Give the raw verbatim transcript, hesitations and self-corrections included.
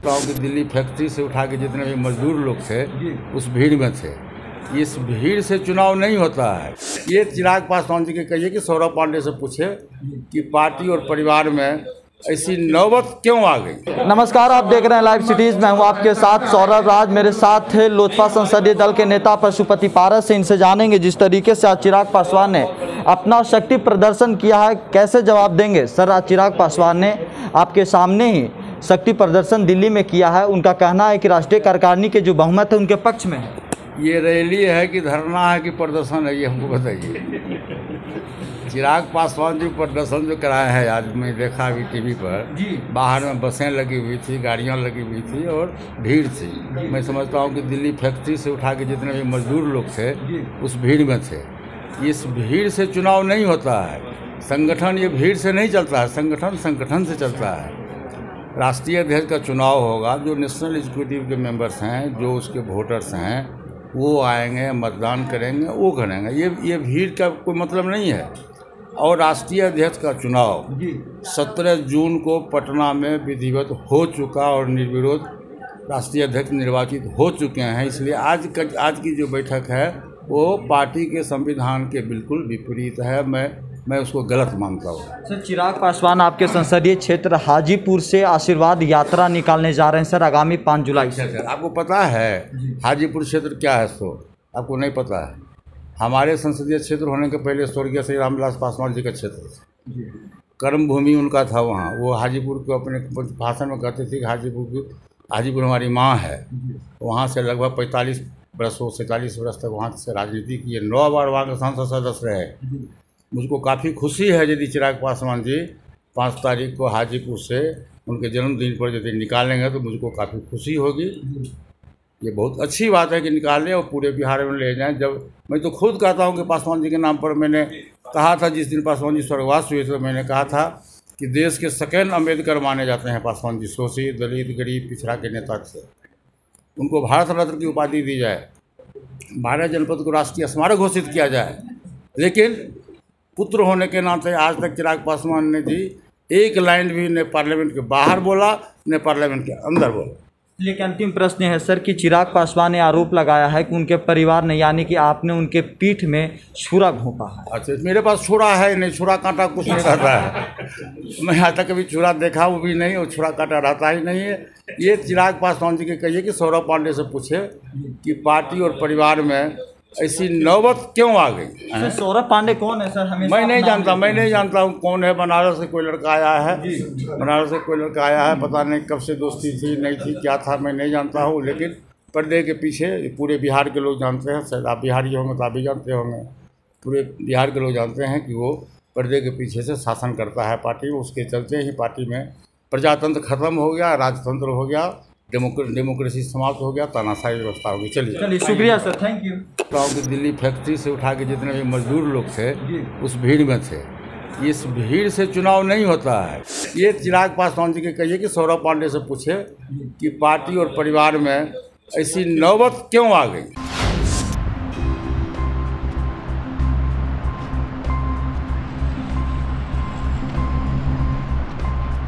कि दिल्ली फैक्ट्री से उठा के जितने भी मजदूर लोग थे उस भीड़ में थे। इस भीड़ से चुनाव नहीं होता है। ये चिराग पासवान जी के कहिए कि सौरभ पांडे से पूछे कि पार्टी और परिवार में ऐसी नौबत क्यों आ गई। नमस्कार, आप देख रहे हैं लाइव सिटीज। मैं हूं आपके साथ सौरभ राज। मेरे साथ थे लोजपा संसदीय दल के नेता पशुपति पारस। से इनसे जानेंगे जिस तरीके से आज चिराग पासवान ने अपना शक्ति प्रदर्शन किया है, कैसे जवाब देंगे। सर, आज चिराग पासवान ने आपके सामने ही शक्ति प्रदर्शन दिल्ली में किया है। उनका कहना है कि राष्ट्रीय कार्यकारिणी के जो बहुमत है उनके पक्ष में है। ये रैली है कि धरना है कि प्रदर्शन है, ये हमको बताइए। चिराग पासवान जी प्रदर्शन जो कराए हैं, आज मैं देखा अभी टीवी पर जी, बाहर में बसें लगी हुई थी, गाड़ियां लगी हुई थी और भीड़ थी। मैं समझता हूं कि दिल्ली फैक्ट्री से उठा के जितने भी मजदूर लोग थे उस भीड़ में थे। इस भीड़ से चुनाव नहीं होता है। संगठन ये भीड़ से नहीं चलता है, संगठन संगठन से चलता है। राष्ट्रीय अध्यक्ष का चुनाव होगा, जो नेशनल एग्जीक्यूटिव के मेंबर्स हैं, जो उसके वोटर्स हैं, वो आएंगे, मतदान करेंगे, वो करेंगे। ये ये भीड़ का कोई मतलब नहीं है। और राष्ट्रीय अध्यक्ष का चुनाव सत्रह जून को पटना में विधिवत हो चुका और निर्विरोध राष्ट्रीय अध्यक्ष निर्वाचित हो चुके हैं। इसलिए आज का आज की जो बैठक है वो पार्टी के संविधान के बिल्कुल विपरीत है। मैं मैं उसको गलत मानता हूँ। सर, चिराग पासवान आपके संसदीय क्षेत्र हाजीपुर से आशीर्वाद यात्रा निकालने जा रहे हैं सर, आगामी पाँच जुलाई से। सर, आपको पता है हाजीपुर क्षेत्र क्या है? सो आपको नहीं पता है। हमारे संसदीय क्षेत्र होने के पहले स्वर्गीय श्री रामविलास पासवान जी का क्षेत्र था, कर्म भूमि उनका था वहाँ। वो हाजीपुर को अपने भाषण में कहते थे कि हाजीपुर की हाजीपुर हमारी माँ है। वहाँ से लगभग पैंतालीस बरसों सैंतालीस वर्ष तक वहाँ से राजनीति की, नौ बार वहाँ के संसद सदस्य रहे। मुझको काफ़ी खुशी है यदि चिराग पासवान जी पाँच तारीख को हाजीपुर से उनके जन्मदिन पर यदि निकालेंगे तो मुझको काफ़ी खुशी होगी। ये बहुत अच्छी बात है कि निकालें और पूरे बिहार में ले जाएं। जब मैं तो खुद कहता हूं कि पासवान जी के नाम पर मैंने कहा था, जिस दिन पासवान जी स्वर्गवास हुए तो मैंने कहा था कि देश के सेकेंड अम्बेडकर माने जाते हैं पासवान जी। शोषित, दलित, गरीब, पिछड़ा के नेता थे। उनको भारत रत्न की उपाधि दी जाए, बारह जनपद को राष्ट्रीय स्मारक घोषित किया जाए। लेकिन पुत्र होने के नाते आज तक चिराग पासवान ने जी एक लाइन भी न पार्लियामेंट के बाहर बोला न पार्लियामेंट के अंदर बोला। लेकिन अंतिम प्रश्न है सर कि चिराग पासवान ने आरोप लगाया है कि उनके परिवार ने, यानी कि आपने उनके पीठ में छुरा घोंपा है। अच्छा, मेरे पास छुरा है नहीं, छुरा कांटा कुछ नहीं रहता है। मैं आज तक कभी छुरा देखा वो भी नहीं, और छुरा कांटा रहता ही नहीं है। ये चिराग पासवान जी के कहिए कि सौरभ पांडे से पूछे कि पार्टी और परिवार में ऐसी नौबत क्यों आ गई। सौरभ पांडे कौन है सर? हमें मैं नहीं जानता मैं नहीं जानता हूँ कौन है। बनारस से कोई लड़का आया है, बनारस से कोई लड़का आया है, पता नहीं कब से दोस्ती थी नहीं थी, क्या था मैं नहीं जानता हूँ। लेकिन पर्दे के पीछे पूरे बिहार के लोग जानते हैं। शायद आप बिहारी होंगे तो आप भी जानते होंगे। पूरे बिहार के लोग जानते हैं कि वो पर्दे के पीछे से शासन करता है पार्टी। उसके चलते ही पार्टी में प्रजातंत्र खत्म हो गया, राजतंत्र हो गया, डेमोक्रेसी समाप्त हो गया, तानाशाही व्यवस्था होगी। चलिए चलिए, शुक्रिया सर, थैंक यू। कि दिल्ली फैक्ट्री से उठा के जितने भी मजदूर लोग थे उस भीड़ में थे। इस भीड़ से चुनाव नहीं होता है। ये चिराग पासवान जी के कहिए कि सौरभ पांडे से पूछे कि पार्टी और परिवार में ऐसी नौबत क्यों आ गई।